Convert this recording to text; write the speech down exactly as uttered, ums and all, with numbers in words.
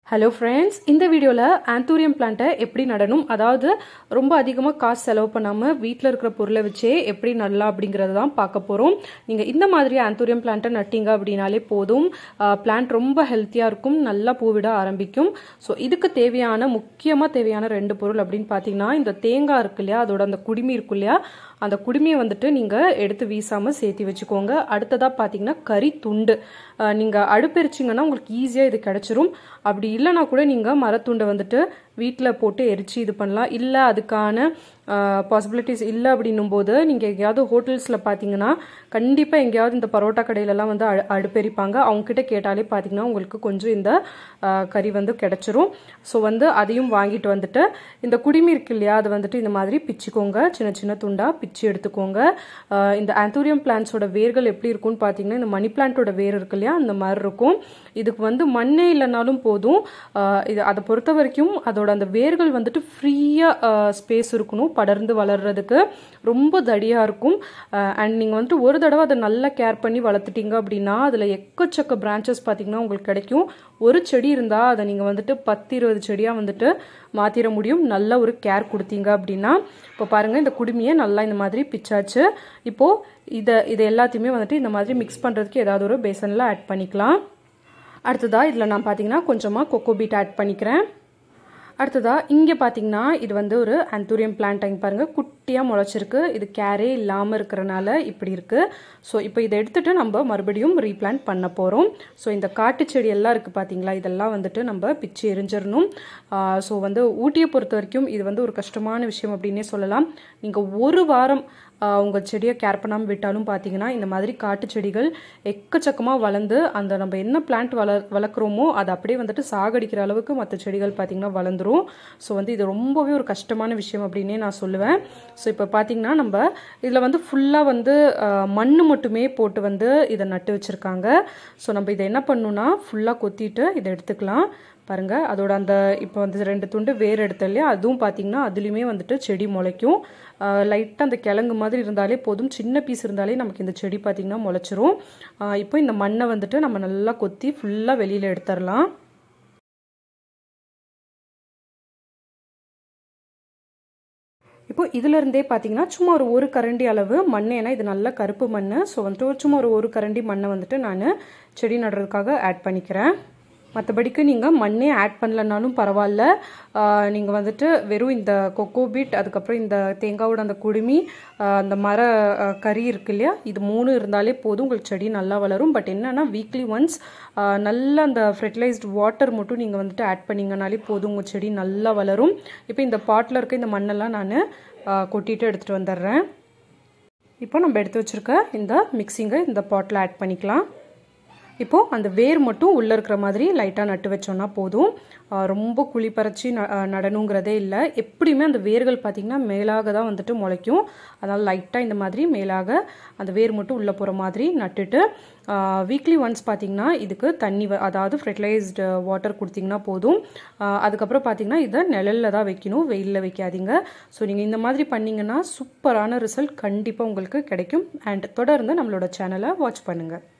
Hello friends, இந்த வீடியோல anthurium பிளான்ட்டை எப்படி நடணும், அதாவது ரொம்ப அதிகமா காசு செலவு பண்ணாம வீட்ல இருக்கிற பொருளை வச்சே எப்படி நடலாம் அப்படிங்கறத தான் பார்க்க போறோம். நீங்க இந்த மாதிரி ஆந்தூரியம் பிளான்ட்டை நட்டீங்க அப்படினாலே போதும், பிளான்ட் ரொம்ப ஹெல்த்தியா இருக்கும், நல்லா பூவிட ஆரம்பிக்கும். சோ இதுக்கு தேவையான முக்கியமா தேவையான ரெண்டு பொருள் அப்படினு பாத்தீங்கன்னா, இந்த தேங்காய் இருக்கு இல்லையா, அதோட அந்த குடுமி இருக்கு இல்லையா, அந்த குடுமியை வந்துட்டு நீங்க எடுத்து வீசாம சேர்த்து வச்சுக்கோங்க. அடுத்ததா பாத்தீங்கன்னா கறி துண்டு, நீங்க அடுப்பெரிச்சிங்கன்னா உங்களுக்கு ஈஸியா இது கிடைச்சிரும். அப்படி இல்லைனா கூட நீங்க மரத்துண்டை வந்துட்டு வீட்டில் போட்டு எரிச்சு இது பண்ணலாம். இல்லை அதுக்கான பாசிபிலிட்டிஸ் இல்லை அப்படின்னும் போது நீங்கள் எங்கேயாவது ஹோட்டல்ஸில் பார்த்தீங்கன்னா கண்டிப்பாக எங்கேயாவது இந்த பரோட்டா கடையிலலாம் வந்து அடு அடுப்பெரிப்பாங்க. அவங்கக்கிட்ட கேட்டாலே பார்த்தீங்கன்னா உங்களுக்கு கொஞ்சம் இந்த கறி வந்து கிடைச்சிரும். ஸோ வந்து அதையும் வாங்கிட்டு வந்துட்டு இந்த குடுமி இருக்கு இல்லையா, அதை வந்துட்டு இந்த மாதிரி பிச்சுக்கோங்க, சின்ன சின்ன துண்டாக பிச்சு எடுத்துக்கோங்க. இந்த ஆந்தூரியம் பிளான்ட்ஸோட வேர்கள் எப்படி இருக்கும்னு பார்த்தீங்கன்னா, இந்த மணி பிளான்ட்டோட வேர் இருக்கு இல்லையா, அந்த மாதிரி இருக்கும். இதுக்கு வந்து மண்ணே இல்லைனாலும் போதும். இது அதை பொறுத்த வரைக்கும் அதோட அந்த வேர்கள் வந்துட்டு ஃப்ரீயா ஸ்பேஸ் இருக்கணும் படர்ந்து வளர்றதுக்கு, ரொம்ப தடியா இருக்கும். அண்ட் நீங்க வந்துட்டு ஒரு தடவை அதை நல்லா கேர் பண்ணி வளர்த்துட்டீங்க அப்படின்னா அதுல எக்கச்சக்க பிரான்ச்சஸ் பார்த்தீங்கன்னா உங்களுக்கு கிடைக்கும். ஒரு செடி இருந்தா அதை நீங்க வந்துட்டு பத்து இருபது செடியா வந்துட்டு மாத்திர முடியும், நல்ல ஒரு கேர் கொடுத்தீங்க அப்படின்னா. இப்போ பாருங்க, இந்த குடுமியை நல்லா இந்த மாதிரி பிச்சாச்சு. இப்போ இதை இதை எல்லாத்தையுமே வந்துட்டு இந்த மாதிரி மிக்ஸ் பண்றதுக்கு ஏதாவது ஒரு பேசன்ல ஆட் பண்ணிக்கலாம். அடுத்ததா இதில் நான் பார்த்தீங்கன்னா கொஞ்சமாக கொக்கோபீட் ஆட் பண்ணிக்கிறேன். அடுத்ததா இங்கே பார்த்தீங்கன்னா இது வந்து ஒரு ஆந்தூரியம் பிளான்ட், இங்கே பாருங்கள் குட்டியாக முளைச்சிருக்கு. இது கேரே இல்லாமல் இருக்கிறனால இப்படி இருக்குது. ஸோ இப்போ இதை எடுத்துகிட்டு நம்ம மறுபடியும் ரீபிளான்ட் பண்ண போகிறோம். ஸோ இந்த காட்டு செடி எல்லாம் இருக்குது பார்த்தீங்களா, இதெல்லாம் வந்துட்டு நம்ம பிச்சு எரிஞ்சிடணும். ஸோ வந்து ஊட்டியை பொறுத்த வரைக்கும் இது வந்து ஒரு கஷ்டமான விஷயம் அப்படின்னே சொல்லலாம். நீங்கள் ஒரு வாரம் உங்கள் செடியை கேர் பண்ணாமல் விட்டாலும் பார்த்தீங்கன்னா இந்த மாதிரி காட்டு செடிகள் எக்கச்சக்கமாக வளர்ந்து அந்த நம்ம என்ன பிளான்ட் வள வளர்க்குறோமோ அதை அப்படியே வந்துட்டு சாகடிக்கிற அளவுக்கு மற்ற செடிகள் பார்த்தீங்கன்னா வளர்ந்துரும். ஸோ வந்து இது ரொம்பவே ஒரு கஷ்டமான விஷயம் அப்படின்னே நான் சொல்லுவேன். ஸோ இப்போ பார்த்தீங்கன்னா நம்ம இதில் வந்து ஃபுல்லாக வந்து மண் மட்டுமே போட்டு வந்து இதை நட்டு வச்சுருக்காங்க. ஸோ நம்ம இதை என்ன பண்ணணும்னா ஃபுல்லாக கொத்திட்டு இதை எடுத்துக்கலாம். பாருங்க, அதோட அந்த இப்போ வந்து ரெண்டு துண்டு வேர் எடுத்த இல்லையா, அதுவும் பார்த்தீங்கன்னா அதுலேயுமே வந்துட்டு செடி முளைக்கும். லைட்டாக அந்த கிழங்கு மாதிரி இருந்தாலே போதும், சின்ன பீஸ் இருந்தாலே நமக்கு இந்த செடி பார்த்தீங்கன்னா முளைச்சிரும். இப்போ இந்த மண்ணை வந்துட்டு நம்ம நல்லா கொத்தி ஃபுல்லாக வெளியில் எடுத்துடலாம். இப்போ இதுல இருந்தே பார்த்தீங்கன்னா சும்மா ஒரு ஒரு கரண்டி அளவு மண், ஏன்னா இது நல்ல கருப்பு மண். ஸோ வந்துட்டு சும்மா ஒரு ஒரு கரண்டி மண்ணை வந்துட்டு நான் செடி நடுறதுக்காக ஆட் பண்ணிக்கிறேன். மற்றபடிக்கு நீங்கள் மண்ணே ஆட் பண்ணலனாலும் பரவாயில்ல. நீங்கள் வந்துட்டு வெறும் இந்த கொக்கோபீட், அதுக்கப்புறம் இந்த தேங்காவோட அந்த குடுமி, அந்த மர கறி இருக்கு இல்லையா, இது மூணு இருந்தாலே போதும், உங்களுக்கு செடி நல்லா வளரும். பட் என்னன்னா வீக்லி ஒன்ஸ் நல்ல அந்த ஃபெர்டிலைஸ்டு வாட்டர் மட்டும் நீங்கள் வந்துட்டு ஆட் பண்ணிங்கனாலே போதும், உங்கள் செடி நல்லா வளரும். இப்போ இந்த பாட்டில் இருக்க இந்த மண்ணெல்லாம் நான் கொட்டிட்டு எடுத்துகிட்டு வந்துடுறேன். இப்போ நம்ம எடுத்து வச்சுருக்க இந்த மிக்சிங்கை இந்த பாட்டில் ஆட் பண்ணிக்கலாம். இப்போது அந்த வேர் மட்டும் உள்ளே இருக்கிற மாதிரி லைட்டாக நட்டு வச்சோன்னா போதும். ரொம்ப குழி பறிச்சு நடணுங்கிறதே இல்லை. எப்படியுமே அந்த வேர்கள் பார்த்திங்கன்னா மேலாக தான் வந்துட்டு முளைக்கும். அதனால் லைட்டாக இந்த மாதிரி மேலாக அந்த வேர் மட்டும் உள்ளே போகிற மாதிரி நட்டுட்டு வீக்லி ஒன்ஸ் பார்த்திங்கன்னா இதுக்கு தண்ணி, அதாவது ஃபெர்டிலைஸ்டு வாட்டர் கொடுத்திங்கன்னா போதும். அதுக்கப்புறம் பார்த்திங்கன்னா இதை நிழலில் தான் வைக்கணும், வெயிலில் வைக்காதீங்க. ஸோ நீங்கள் இந்த மாதிரி பண்ணிங்கன்னா சூப்பரான ரிசல்ட் கண்டிப்பாக உங்களுக்கு கிடைக்கும். அண்ட் தொடர்ந்து நம்மளோட சேனலை வாட்ச் பண்ணுங்கள்.